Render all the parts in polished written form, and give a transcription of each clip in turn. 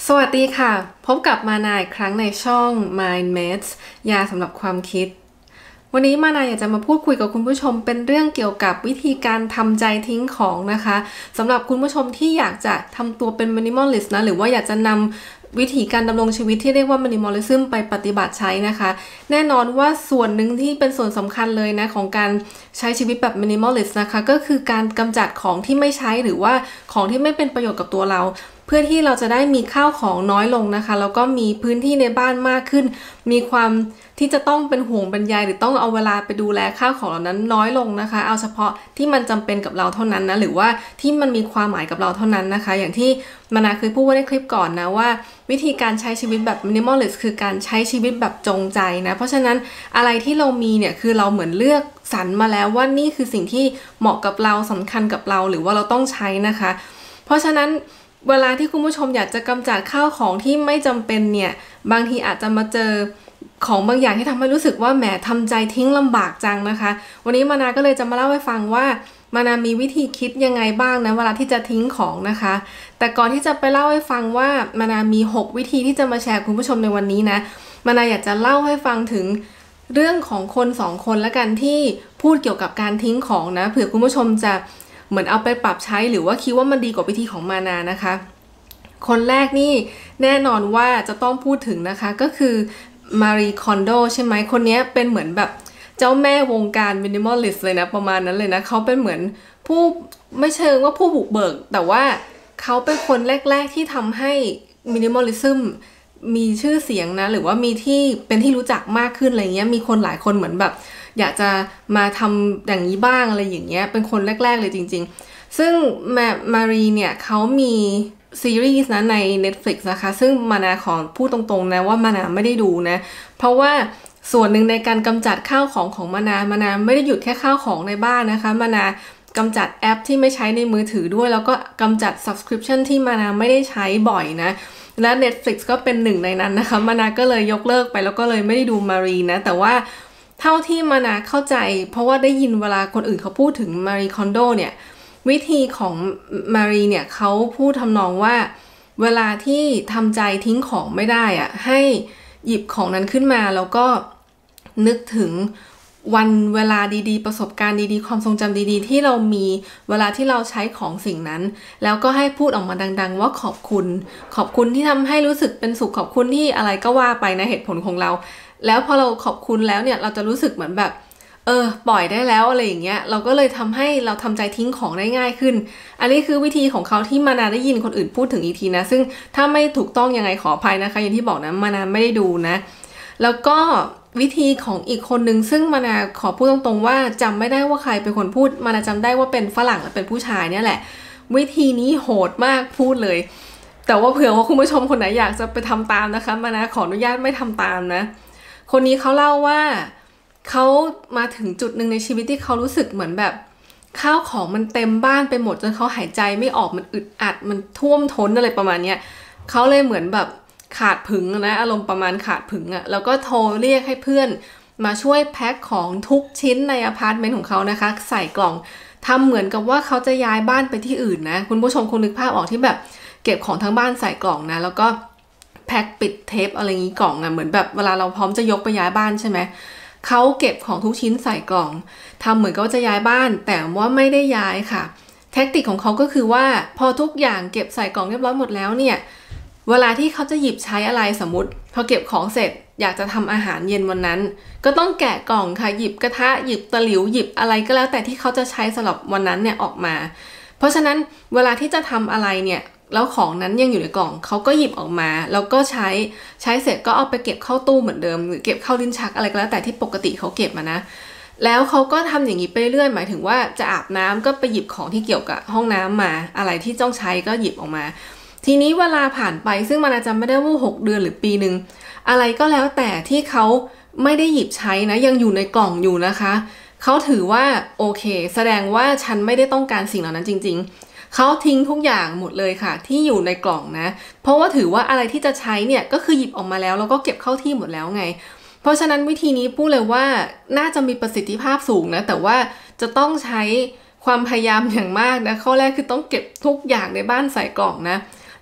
สวัสดีค่ะพบกับมานาอีกครั้งในช่อง Mind Mates ยาสำหรับความคิดวันนี้มานาอยากจะมาพูดคุยกับคุณผู้ชมเป็นเรื่องเกี่ยวกับวิธีการทำใจทิ้งของนะคะสำหรับคุณผู้ชมที่อยากจะทำตัวเป็น minimalist นะหรือว่าอยากจะนำวิธีการดำรงชีวิตที่เรียกว่า minimalism ไปปฏิบัติใช้นะคะแน่นอนว่าส่วนหนึ่งที่เป็นส่วนสำคัญเลยนะของการใช้ชีวิตแบบ minimalist นะคะก็คือการกำจัดของที่ไม่ใช้หรือว่าของที่ไม่เป็นประโยชน์กับตัวเราเพื่อที่เราจะได้มีข้าวของน้อยลงนะคะแล้วก็มีพื้นที่ในบ้านมากขึ้นมีความที่จะต้องเป็นห่วงบรรยายหรือต้องเอาเวลาไปดูแลข้าวของเหล่านั้นน้อยลงนะคะเอาเฉพาะที่มันจำเป็นกับเราเท่านั้นนะหรือว่าที่มันมีความหมายกับเราเท่านั้นนะคะอย่างที่มานาเคยพูดไว้ในคลิปก่อนนะว่าวิธีการใช้ชีวิตแบบ minimalist คือการใช้ชีวิตแบบจงใจนะเพราะฉะนั้นอะไรที่เรามีเนี่ยคือเราเหมือนเลือกสรรมาแล้วว่านี่คือสิ่งที่เหมาะกับเราสำคัญกับเราหรือว่าเราต้องใช้นะคะเพราะฉะนั้นเวลาที่คุณผู้ชมอยากจะกำจัดข้าวของที่ไม่จำเป็นเนี่ยบางทีอาจจะมาเจอของบางอย่างที่ทำให้รู้สึกว่าแหมทำใจทิ้งลำบากจังนะคะวันนี้มานาก็เลยจะมาเล่าให้ฟังว่ามานามีวิธีคิดยังไงบ้างนะเวลาที่จะทิ้งของนะคะแต่ก่อนที่จะไปเล่าให้ฟังว่ามานามี6วิธีที่จะมาแชร์คุณผู้ชมในวันนี้นะมานาอยากจะเล่าให้ฟังถึงเรื่องของคน2คนละกันที่พูดเกี่ยวกับการทิ้งของนะเผื่อคุณผู้ชมจะเหมือนเอาไปปรับใช้หรือว่าคิดว่ามันดีกว่าวิธีของมานานะคะคนแรกนี่แน่นอนว่าจะต้องพูดถึงนะคะก็คือมารีคอนโดใช่ไหมคนนี้เป็นเหมือนแบบเจ้าแม่วงการมินิมอลลิสต์เลยนะประมาณนั้นเลยนะเขาเป็นเหมือนผู้ไม่เชิงว่าผู้บุกเบิกแต่ว่าเขาเป็นคนแรกๆที่ทำให้มินิมอลลิซึมมีชื่อเสียงนะหรือว่ามีที่เป็นที่รู้จักมากขึ้นอะไรเงี้ยมีคนหลายคนเหมือนแบบอยากจะมาทำอย่างนี้บ้างอะไรอย่างเงี้ยเป็นคนแรกๆเลยจริงๆซึ่งมารีเนี่ยเขามีซีรีส์นะใน Netflix นะคะซึ่งมานาขอพูดตรงๆนะว่ามานาไม่ได้ดูนะเพราะว่าส่วนหนึ่งในการกำจัดข้าวของมานาไม่ได้หยุดแค่ข้าวของในบ้านนะคะมานากำจัดแอปที่ไม่ใช้ในมือถือด้วยแล้วก็กำจัด subscription ที่มานาไม่ได้ใช้บ่อยนะและ Netflix ก็เป็นหนึ่งในนั้นนะคะมานาก็เลยยกเลิกไปแล้วก็เลยไม่ได้ดูมารีนะแต่ว่าเท่าที่มานาเข้าใจเพราะว่าได้ยินเวลาคนอื่นเขาพูดถึงมารีคอนโดเนี่ยวิธีของมารีเนี่ยเขาพูดทำนองว่าเวลาที่ทำใจทิ้งของไม่ได้อะให้หยิบของนั้นขึ้นมาแล้วก็นึกถึงวันเวลาดีๆประสบการณ์ดีๆความทรงจำดีๆที่เรามีเวลาที่เราใช้ของสิ่งนั้นแล้วก็ให้พูดออกมาดังๆว่าขอบคุณที่ทำให้รู้สึกเป็นสุขขอบคุณที่อะไรก็ว่าไปนะเหตุผลของเราแล้วพอเราขอบคุณแล้วเนี่ยเราจะรู้สึกเหมือนแบบปล่อยได้แล้วอะไรอย่างเงี้ยเราก็เลยทำให้เราทำใจทิ้งของได้ง่ายขึ้นอันนี้คือวิธีของเขาที่มานาได้ยินคนอื่นพูดถึงอีกทีนะซึ่งถ้าไม่ถูกต้องยังไงขออภัยนะคะอย่างที่บอกนะมานาไม่ได้ดูนะแล้วก็วิธีของอีกคนนึงซึ่งมานาขอพูดตรงๆว่าจำไม่ได้ว่าใครเป็นคนพูดมานาจำได้ว่าเป็นฝรั่งและเป็นผู้ชายเนี่ยแหละวิธีนี้โหดมากพูดเลยแต่ว่าเผื่อว่าคุณผู้ชมคนไหนอยากจะไปทำตามนะคะมานาขออนุญาตไม่ทำตามนะคนนี้เขาเล่าว่าเขามาถึงจุดหนึ่งในชีวิตที่เขารู้สึกเหมือนแบบข้าวของมันเต็มบ้านไปหมดจนเขาหายใจไม่ออกมันอึดอัดมันท่วมท้นอะไรประมาณเนี้ยเขาเลยเหมือนแบบขาดผึงนะอารมณ์ประมาณขาดผึงอะแล้วก็โทรเรียกให้เพื่อนมาช่วยแพ็คของทุกชิ้นในอพาร์ตเมนต์ของเขานะคะใส่กล่องทำเหมือนกับว่าเขาจะย้ายบ้านไปที่อื่นนะคุณผู้ชมคงนึกภาพออกที่แบบเก็บของทั้งบ้านใส่กล่องนะแล้วก็แพ็คปิดเทปอะไรอย่างนี้กล่องอะเหมือนแบบเวลาเราพร้อมจะยกไปย้ายบ้านใช่ไหมเขาเก็บของทุกชิ้นใส่กล่องทำเหมือนกับว่าจะย้ายบ้านแต่ว่าไม่ได้ย้ายค่ะแทคติกของเขาก็คือว่าพอทุกอย่างเก็บใส่กล่องเรียบร้อยหมดแล้วเนี่ยเวลาที่เขาจะหยิบใช้อะไรสมมติพอเก็บของเสร็จอยากจะทำอาหารเย็นวันนั้นก็ต้องแกะกล่องค่ะหยิบกระทะหยิบตะหลิวหยิบอะไรก็แล้วแต่ที่เขาจะใช้สำหรับวันนั้นเนี่ยออกมาเพราะฉะนั้นเวลาที่จะทำอะไรเนี่ยแล้วของนั้นยังอยู่ในกล่องเขาก็หยิบออกมาแล้วก็ใช้เสร็จก็เอาไปเก็บเข้าตู้เหมือนเดิมหรือเก็บเข้าลิ้นชักอะไรก็แล้วแต่ที่ปกติเขาเก็บมานะแล้วเขาก็ทำอย่างนี้ไปเรื่อยหมายถึงว่าจะอาบน้ำก็ไปหยิบของที่เกี่ยวกับห้องน้ำมาอะไรที่ต้องใช้ก็หยิบออกมาทีนี้เวลาผ่านไปซึ่งมันอาจจะไม่ได้ว่า6เดือนหรือปีนึงอะไรก็แล้วแต่ที่เขาไม่ได้หยิบใช้นะยังอยู่ในกล่องอยู่นะคะเขาถือว่าโอเคแสดงว่าฉันไม่ได้ต้องการสิ่งเหล่านั้นจริงๆเขาทิ้งทุกอย่างหมดเลยค่ะที่อยู่ในกล่องนะเพราะว่าถือว่าอะไรที่จะใช้เนี่ยก็คือหยิบออกมาแล้วก็เก็บเข้าที่หมดแล้วไงเพราะฉะนั้นวิธีนี้พูดเลยว่าน่าจะมีประสิทธิภาพสูงนะแต่ว่าจะต้องใช้ความพยายามอย่างมากนะข้อแรกคือต้องเก็บทุกอย่างในบ้านใส่กล่องนะ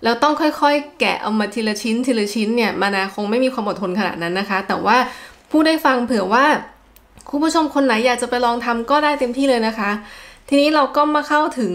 แล้วต้องค่อยๆแกะเอามาทีละชิ้นทีละชิ้นเนี่ยมานาคงไม่มีความอดทนขนาดนั้นนะคะแต่ว่าผู้ได้ฟังเผื่อว่าคุณผู้ชมคนไหนอยากจะไปลองทำก็ได้เต็มที่เลยนะคะทีนี้เราก็มาเข้าถึง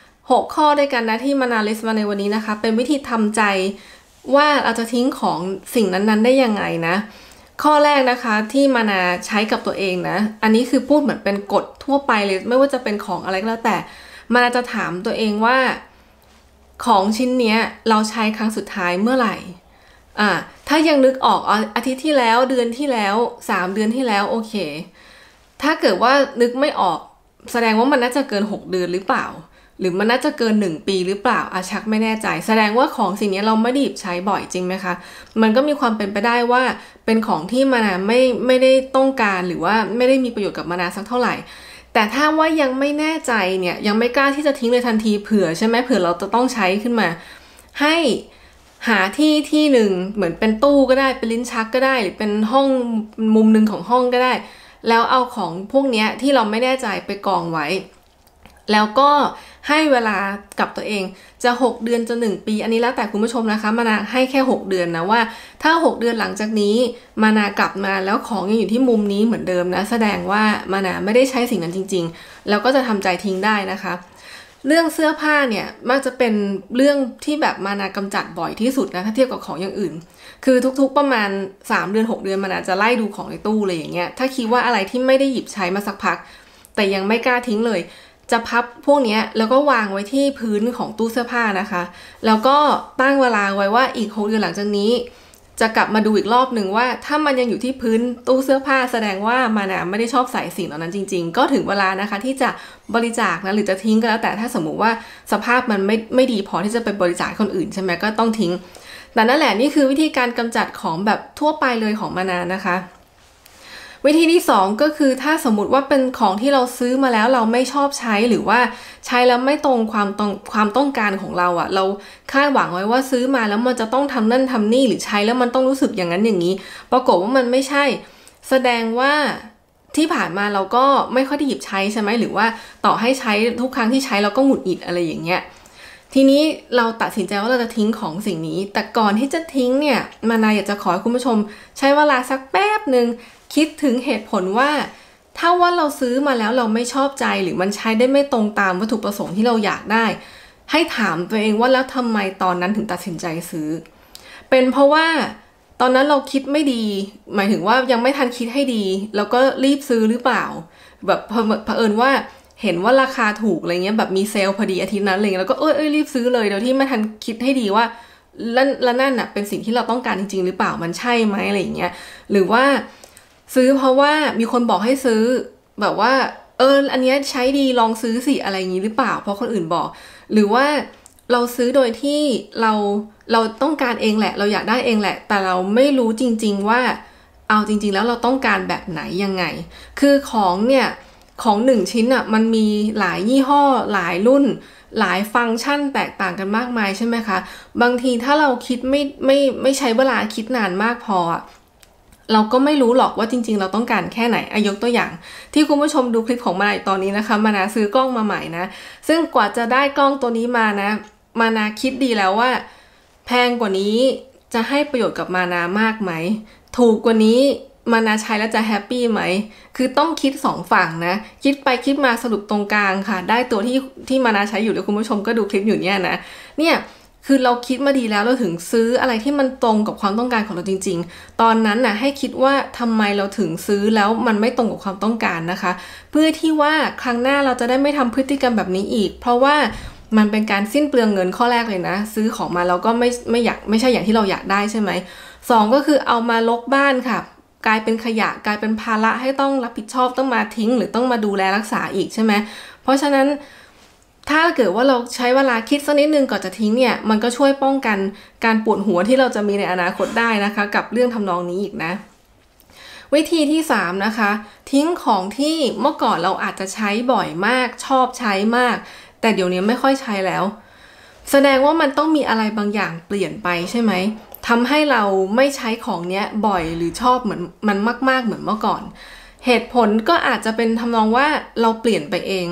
6ข้อด้วยกันนะที่มานาลิสต์มาในวันนี้นะคะเป็นวิธีทำใจว่าเราจะทิ้งของสิ่งนั้นๆได้ยังไงนะข้อแรกนะคะที่มานาใช้กับตัวเองนะอันนี้คือพูดเหมือนเป็นกฎทั่วไปเลยไม่ว่าจะเป็นของอะไรก็แล้วแต่มานาจะถามตัวเองว่าของชิ้นเนี้ยเราใช้ครั้งสุดท้ายเมื่อไหร่ถ้ายังนึกออกอาทิตย์ที่แล้วเดือนที่แล้ว3 เดือนที่แล้วโอเคถ้าเกิดว่านึกไม่ออกแสดงว่ามันน่าจะเกิน6 เดือนหรือเปล่าหรือมันน่าจะเกิน1 ปีหรือเปล่าชักไม่แน่ใจแสดงว่าของสิ่งนี้เราไม่ได้หยิบใช้บ่อยจริงไหมคะมันก็มีความเป็นไปได้ว่าเป็นของที่มานาไม่ได้ต้องการหรือว่าไม่ได้มีประโยชน์กับมานาสักเท่าไหร่แต่ถ้าว่ายังไม่แน่ใจเนี่ยยังไม่กล้าที่จะทิ้งเลยทันทีเผื่อใช่ไหมเผื่อเราจะต้องใช้ขึ้นมาให้หาที่หนึ่งเหมือนเป็นตู้ก็ได้เป็นลิ้นชักก็ได้หรือเป็นห้องมุมหนึ่งของห้องก็ได้แล้วเอาของพวกนี้ที่เราไม่แน่ใจไปกองไว้แล้วก็ให้เวลากับตัวเองจะ6 เดือนจะ1 ปีอันนี้แล้วแต่คุณผู้ชมนะคะมานาให้แค่6 เดือนนะว่าถ้า6 เดือนหลังจากนี้มานากลับมาแล้วของยังอยู่ที่มุมนี้เหมือนเดิมนะแสดงว่ามานาไม่ได้ใช้สิ่งนั้นจริงๆแล้วก็จะทำใจทิ้งได้นะคะเรื่องเสื้อผ้าเนี่ยมักจะเป็นเรื่องที่แบบมานากำจัดบ่อยที่สุดนะถ้าเทียบกับของอย่างอื่นคือทุกๆประมาณ3 เดือน6 เดือนมานาจะไล่ดูของในตู้เลยอย่างเงี้ยถ้าคิดว่าอะไรที่ไม่ได้หยิบใช้มาสักพักแต่ยังไม่กล้าทิ้งเลยจะพับพวกนี้แล้วก็วางไว้ที่พื้นของตู้เสื้อผ้านะคะแล้วก็ตั้งเวลาไว้ว่าอีก6 เดือนหลังจากนี้จะกลับมาดูอีกรอบหนึ่งว่าถ้ามันยังอยู่ที่พื้นตู้เสื้อผ้าแสดงว่ามานาไม่ได้ชอบใส่สิ่งเหล่านั้นจริงๆก็ถึงเวลานะคะที่จะบริจาคนะหรือจะทิ้งก็แล้วแต่ถ้าสมมุติว่าสภาพมันไม่ดีพอที่จะไปบริจาคคนอื่นใช่ไหมก็ต้องทิ้งแต่นั่นแหละนี่คือวิธีการกำจัดของแบบทั่วไปเลยของมานานะคะวิธีที่2ก็คือถ้าสมมุติว่าเป็นของที่เราซื้อมาแล้วเราไม่ชอบใช้หรือว่าใช้แล้วไม่ตรงความต้องการของเราอะเราคาดหวังไว้ว่าซื้อมาแล้วมันจะต้องทำนั่นทำนี่หรือใช้แล้วมันต้องรู้สึกอย่างนั้นอย่างนี้ปรากฏว่ามันไม่ใช่แสดงว่าที่ผ่านมาเราก็ไม่ค่อยได้หยิบใช้ใช่ไหมหรือว่าต่อให้ใช้ทุกครั้งที่ใช้เราก็หงุดหงิดอะไรอย่างเงี้ยทีนี้เราตัดสินใจว่าเราจะทิ้งของสิ่งนี้แต่ก่อนที่จะทิ้งเนี่ยมานาอยากจะขอให้คุณผู้ชมใช้เวลาสักแป๊บหนึ่งคิดถึงเหตุผลว่าถ้าว่าเราซื้อมาแล้วเราไม่ชอบใจหรือมันใช้ได้ไม่ตรงตามวัตถุประสงค์ที่เราอยากได้ให้ถามตัวเองว่าแล้วทำไมตอนนั้นถึงตัดสินใจซื้อเป็นเพราะว่าตอนนั้นเราคิดไม่ดีหมายถึงว่ายังไม่ทันคิดให้ดีแล้วก็รีบซื้อหรือเปล่าแบบเผอิญว่าเห็นว่าราคาถูกอะไรเงี้ยแบบมีเซลล์พอดีอาทิตย์นั้นอะไรเงี้ยแล้วก็รีบซื้อเลยโดยที่ไม่ทันคิดให้ดีว่าแล้วนั่นน่ะเป็นสิ่งที่เราต้องการจริงๆหรือเปล่ามันใช่ไหมอะไรอย่างเงี้ยหรือว่าซื้อเพราะว่ามีคนบอกให้ซื้อแบบว่าอันนี้ใช้ดีลองซื้อสิอะไรอย่างนี้หรือเปล่าเพราะคนอื่นบอกหรือว่าเราซื้อโดยที่เราต้องการเองแหละเราอยากได้เองแหละแต่เราไม่รู้จริงๆว่าเอาจริงๆแล้วเราต้องการแบบไหนยังไงคือของเนี่ยของ1 ชิ้นอ่ะมันมีหลายยี่ห้อหลายรุ่นหลายฟังก์ชันแตกต่างกันมากมายใช่ไหมคะบางทีถ้าเราคิดไม่ใช้เวลาคิดนานมากพอเราก็ไม่รู้หรอกว่าจริงๆเราต้องการแค่ไหนยกตัวอย่างที่คุณผู้ชมดูคลิปของมานาตอนนี้นะคะมานาซื้อกล้องมาใหม่นะซึ่งกว่าจะได้กล้องตัวนี้มานะมานาคิดดีแล้วว่าแพงกว่านี้จะให้ประโยชน์กับมานามากไหมถูกกว่านี้มานาใช้แล้วจะแฮปปี้ไหมคือต้องคิด2 ฝั่งนะคิดไปคิดมาสรุปตรงกลางค่ะได้ตัวที่มานาใช้อยู่แล้วคุณผู้ชมก็ดูคลิปอยู่เนี่ยคือเราคิดมาดีแล้วเราถึงซื้ออะไรที่มันตรงกับความต้องการของเราจริงๆตอนนั้นน่ะให้คิดว่าทำไมเราถึงซื้อแล้วมันไม่ตรงกับความต้องการนะคะเพื่อที่ว่าครั้งหน้าเราจะได้ไม่ทำพฤติกรรมแบบนี้อีกเพราะว่ามันเป็นการสิ้นเปลืองเงินข้อแรกเลยนะซื้อของมาเราก็ไม่ใช่อย่างที่เราอยากได้ใช่ไหม2ก็คือเอามาลกบ้านค่ะกลายเป็นขยะกลายเป็นภาระให้ต้องรับผิดชอบต้องมาทิ้งหรือต้องมาดูแลรักษาอีกใช่ไหมเพราะฉะนั้นถ้าเกิดว่าเราใช้เวลาคิดสักนิดนึงก่อนจะทิ้งเนี่ยมันก็ช่วยป้องกันการปวดหัวที่เราจะมีในอนาคตได้นะคะกับเรื่องทำนองนี้อีกนะวิธีที่3นะคะทิ้งของที่เมื่อก่อนเราอาจจะใช้บ่อยมากชอบใช้มากแต่เดี๋ยวนี้ไม่ค่อยใช้แล้วแสดงว่ามันต้องมีอะไรบางอย่างเปลี่ยนไปใช่ไหมทำให้เราไม่ใช้ของเนี้ยบ่อยหรือชอบเหมือนมันมากๆเหมือนเมื่อก่อนเหตุผลก็อาจจะเป็นทำนองว่าเราเปลี่ยนไปเอง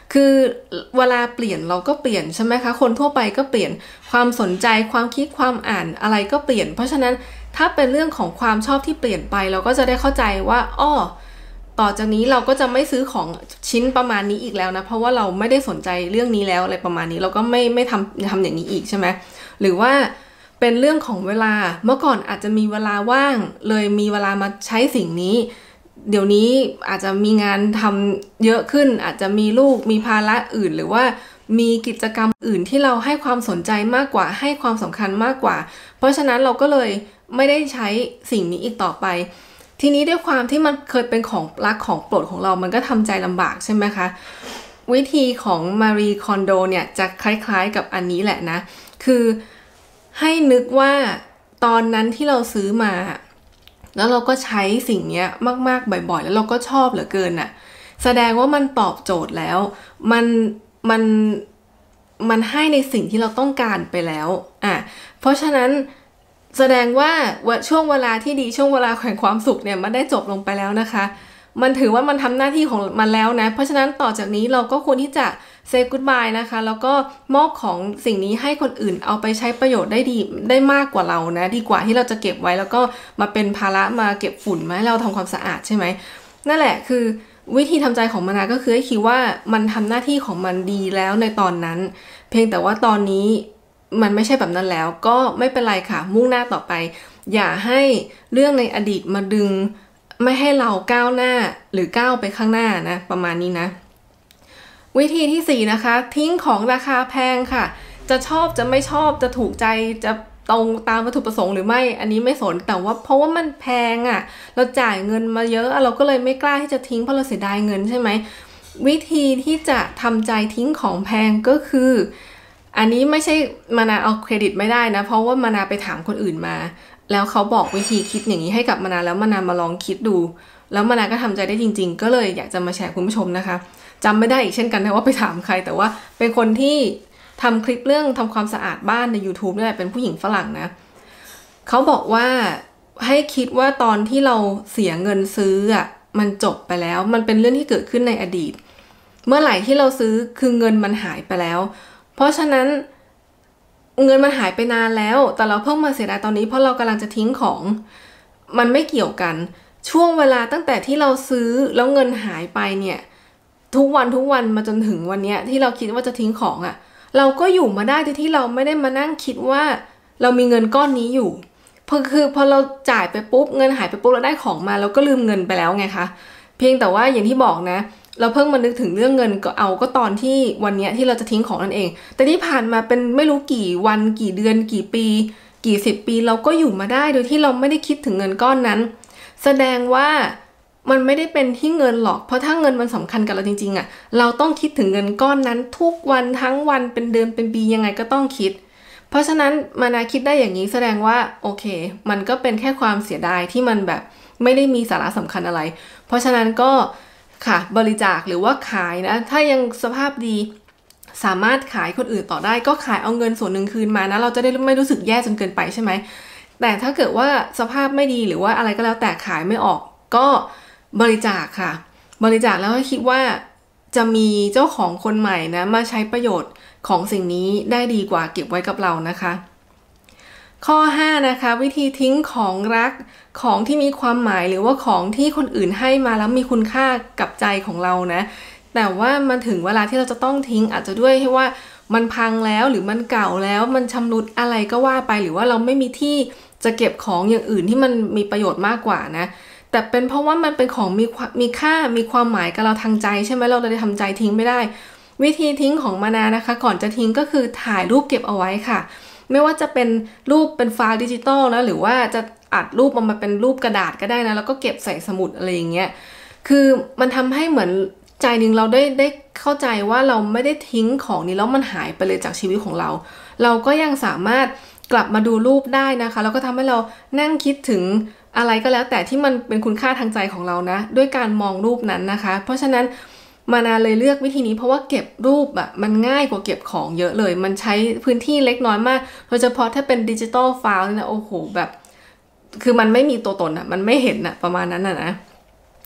คือเวลาเปลี่ยนเราก็เปลี่ยนใช่ไหมคะคนทั่วไปก็เปลี่ยนความสนใจความคิดความอ่านอะไรก็เปลี่ยนเพราะฉะนั้นถ้าเป็นเรื่องของความชอบที่เปลี่ยนไปเราก็จะได้เข้าใจว่าอ้อต่อจากนี้เราก็จะไม่ซื้อของชิ้นประมาณนี้อีกแล้วนะเพราะว่าเราไม่ได้สนใจเรื่องนี้แล้วอะไรประมาณนี้เราก็ไม่ทำอย่างนี้อีกใช่ไหมหรือว่าเป็นเรื่องของเวลาเมื่อก่อนอาจจะมีเวลาว่างเลยมีเวลามาใช้สิ่งนี้เดี๋ยวนี้อาจจะมีงานทำเยอะขึ้นอาจจะมีลูกมีภาระอื่นหรือว่ามีกิจกรรมอื่นที่เราให้ความสนใจมากกว่าให้ความสำคัญมากกว่าเพราะฉะนั้นเราก็เลยไม่ได้ใช้สิ่งนี้อีกต่อไปทีนี้ด้วยความที่มันเคยเป็นของรักของโปรดของเรามันก็ทำใจลำบากใช่ไหมคะวิธีของมารีคอนโดเนี่ยจะคล้ายๆกับอันนี้แหละนะคือให้นึกว่าตอนนั้นที่เราซื้อมาแล้วเราก็ใช้สิ่งนี้มากๆบ่อยๆแล้วเราก็ชอบเหลือเกินน่ะแสดงว่ามันตอบโจทย์แล้วมันมันให้ในสิ่งที่เราต้องการไปแล้วเพราะฉะนั้นแสดงว่าช่วงเวลาที่ดีช่วงเวลาแห่งความสุขเนี่ยมันได้จบลงไปแล้วนะคะมันถือว่ามันทำหน้าที่ของมันแล้วนะเพราะฉะนั้นต่อจากนี้เราก็ควรที่จะ say goodbye นะคะแล้วก็มอบของสิ่งนี้ให้คนอื่นเอาไปใช้ประโยชน์ได้ดีได้มากกว่าเรานะดีกว่าที่เราจะเก็บไว้แล้วก็มาเป็นภาระมาเก็บฝุ่นมาให้เราทำความสะอาดใช่ไหมนั่นแหละคือวิธีทำใจของมานาก็คือให้คิดว่ามันทำหน้าที่ของมันดีแล้วในตอนนั้นเพียงแต่ว่าตอนนี้มันไม่ใช่แบบนั้นแล้วก็ไม่เป็นไรค่ะมุ่งหน้าต่อไปอย่าให้เรื่องในอดีตมาดึงไม่ให้เราก้าวหน้าหรือก้าวไปข้างหน้านะประมาณนี้นะวิธีที่4นะคะทิ้งของราคาแพงค่ะจะชอบจะไม่ชอบจะถูกใจจะตรงตามวัตถุประสงค์หรือไม่อันนี้ไม่สนแต่ว่าเพราะว่ามันแพงเราจ่ายเงินมาเยอะเราก็เลยไม่กล้าที่จะทิ้งเพราะเราเสียดายเงินใช่ไหมวิธีที่จะทำใจทิ้งของแพงก็คืออันนี้ไม่ใช่มานาเอาเครดิตไม่ได้นะเพราะว่ามานาไปถามคนอื่นมาแล้วเขาบอกวิธีคิดอย่างนี้ให้กับมานาแล้วมานามาลองคิดดูแล้วมานาก็ทำใจได้จริงๆก็เลยอยากจะมาแชร์คุณผู้ชมนะคะจำไม่ได้อีกเช่นกันนะว่าไปถามใครแต่ว่าเป็นคนที่ทำคลิปเรื่องทำความสะอาดบ้านใน YouTube นี่แหละเป็นผู้หญิงฝรั่งนะเขาบอกว่าให้คิดว่าตอนที่เราเสียเงินซื้อมันจบไปแล้วมันเป็นเรื่องที่เกิดขึ้นในอดีตเมื่อไหร่ที่เราซื้อคือเงินมันหายไปแล้วเพราะฉะนั้นเงินมันหายไปนานแล้วแต่เราเพิ่งมาเสียดายตอนนี้เพราะเรากำลังจะทิ้งของมันไม่เกี่ยวกันช่วงเวลาตั้งแต่ที่เราซื้อแล้วเงินหายไปเนี่ยทุกวันมาจนถึงวันนี้ที่เราคิดว่าจะทิ้งของเราก็อยู่มาได้ที่เราไม่ได้มานั่งคิดว่าเรามีเงินก้อนนี้อยู่พอเราจ่ายไปปุ๊บเงินหายไปปุ๊บเราได้ของมาเราก็ลืมเงินไปแล้วไงคะเพียงแต่ว่าอย่างที่บอกนะเราเพิ่งมานึกถึงเรื่องเงินก็ตอนที่วันนี้ที่เราจะทิ้งของนั่นเองแต่ที่ผ่านมาเป็นไม่รู้กี่วันกี่เดือนกี่ปีกี่10 ปีเราก็อยู่มาได้โดยที่เราไม่ได้คิดถึงเงินก้อนนั้นแสดงว่ามันไม่ได้เป็นที่เงินหรอกเพราะถ้าเงินมันสำคัญกับเราจริงๆเราต้องคิดถึงเงินก้อนนั้นทุกวันทั้งวันเป็นเดือนเป็นปียังไงก็ต้องคิดเพราะฉะนั้นมานาคิดได้อย่างนี้แสดงว่าโอเคมันก็เป็นแค่ความเสียดายที่มันแบบไม่ได้มีสาระสำคัญอะไรเพราะฉะนั้นก็ค่ะบริจาคหรือว่าขายนะถ้ายังสภาพดีสามารถขายคนอื่นต่อได้ก็ขายเอาเงินส่วนหนึ่งคืนมานะเราจะได้ไม่รู้สึกแย่จนเกินไปใช่ไหมแต่ถ้าเกิดว่าสภาพไม่ดีหรือว่าอะไรก็แล้วแต่ขายไม่ออกก็บริจาคค่ะบริจาคแล้วให้คิดว่าจะมีเจ้าของคนใหม่นะมาใช้ประโยชน์ของสิ่งนี้ได้ดีกว่าเก็บไว้กับเรานะคะข้อ5นะคะวิธีทิ้งของรักของที่มีความหมายหรือว่าของที่คนอื่นให้มาแล้วมีคุณค่ากับใจของเรานะแต่ว่ามันถึงเวลาที่เราจะต้องทิ้งอาจจะด้วยว่ามันพังแล้วหรือมันเก่าแล้วมันชำรุดอะไรก็ว่าไปหรือว่าเราไม่มีที่จะเก็บของอย่างอื่นที่มันมีประโยชน์มากกว่านะแต่เป็นเพราะว่ามันเป็นของมีค่ามีความหมายกับเราทางใจใช่ไหมเราเลยทำใจทิ้งไม่ได้วิธีทิ้งของมานานะคะก่อนจะทิ้งก็คือถ่ายรูปเก็บเอาไว้ค่ะไม่ว่าจะเป็นรูปเป็นไฟล์ดิจิตอลนะหรือว่าจะอัดรูปมาเป็นรูปกระดาษก็ได้นะแล้วก็เก็บใส่สมุดอะไรอย่างเงี้ยคือมันทำให้เหมือนใจหนึ่งเราได้เข้าใจว่าเราไม่ได้ทิ้งของนี้แล้วมันหายไปเลยจากชีวิตของเราเราก็ยังสามารถกลับมาดูรูปได้นะคะแล้วก็ทำให้เรานั่งคิดถึงอะไรก็แล้วแต่ที่มันเป็นคุณค่าทางใจของเรานะด้วยการมองรูปนั้นนะคะเพราะฉะนั้นมานาเลยเลือกวิธีนี้เพราะว่าเก็บรูปมันง่ายกว่าเก็บของเยอะเลยมันใช้พื้นที่เล็กน้อยมากโดยเฉพาะถ้าเป็นดิจิตอลไฟล์นะโอ้โหแบบคือมันไม่มีตัวตนมันไม่เห็นประมาณนั้นนะว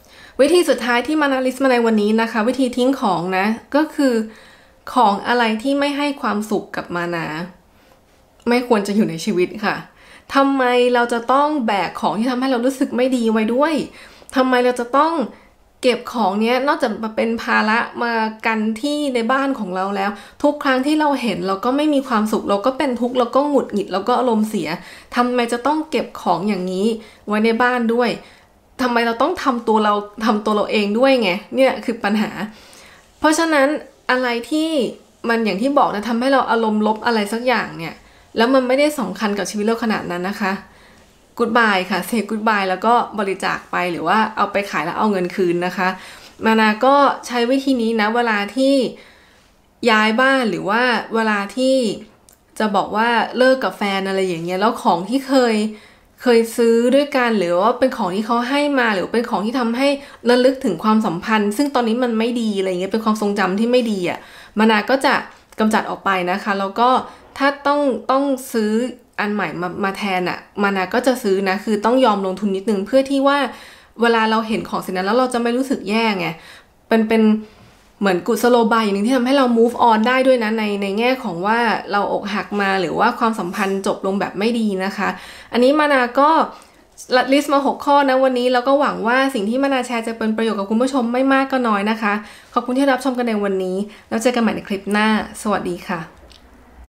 วิธีสุดท้ายที่มานาลิสต์มาในวันนี้นะคะวิธีทิ้งของนะก็คือของอะไรที่ไม่ให้ความสุขกับมานาไม่ควรจะอยู่ในชีวิตค่ะทำไมเราจะต้องแบกของที่ทำให้เรารู้สึกไม่ดีไว้ด้วยทำไมเราจะต้องเก็บของเนี้ยนอกจากมาเป็นภาระมากันที่ในบ้านของเราแล้วทุกครั้งที่เราเห็นเราก็ไม่มีความสุขเราก็เป็นทุกข์เราก็หงุดหงิดเราก็อารมณ์เสียทำไมจะต้องเก็บของอย่างนี้ไว้ในบ้านด้วยทำไมเราต้องทำตัวเราเองด้วยไงเนี่ยคือปัญหาเพราะฉะนั้นอะไรที่มันอย่างที่บอกนะทำให้เราอารมณ์ลบอะไรสักอย่างเนี่ยแล้วมันไม่ได้สำคัญกับชีวิตเราขนาดนั้นนะคะกู๊ดบายค่ะเซย์กู๊ดบายแล้วก็บริจาคไปหรือว่าเอาไปขายแล้วเอาเงินคืนนะคะมานาก็ใช้วิธีนี้นะเวลาที่ย้ายบ้านหรือว่าเวลาที่จะบอกว่าเลิกกับแฟนอะไรอย่างเงี้ยแล้วของที่เคยซื้อด้วยกันหรือว่าเป็นของที่เขาให้มาหรือเป็นของที่ทำให้ระลึกถึงความสัมพันธ์ซึ่งตอนนี้มันไม่ดีอะไรเงี้ยเป็นความทรงจำที่ไม่ดีอ่ะมานาก็จะกำจัดออกไปนะคะแล้วก็ถ้าต้องซื้ออันใหม่มาแทนอ่ะมานาก็จะซื้อนะคือต้องยอมลงทุนนิดนึงเพื่อที่ว่าเวลาเราเห็นของสิ่งนั้นแล้วเราจะไม่รู้สึกแย่ไงเป็นเหมือนกุศโลบายอย่างนึงที่ทำให้เรา move on ได้ด้วยนะในแง่ของว่าเราอกหักมาหรือว่าความสัมพันธ์จบลงแบบไม่ดีนะคะอันนี้มานาก็ลิสต์มา6ข้อนะวันนี้แล้วก็หวังว่าสิ่งที่มานาแชร์จะเป็นประโยชน์กับคุณผู้ชมไม่มากก็น้อยนะคะขอบคุณที่รับชมกันในวันนี้แล้วเจอกันใหม่ในคลิปหน้าสวัสดีค่ะ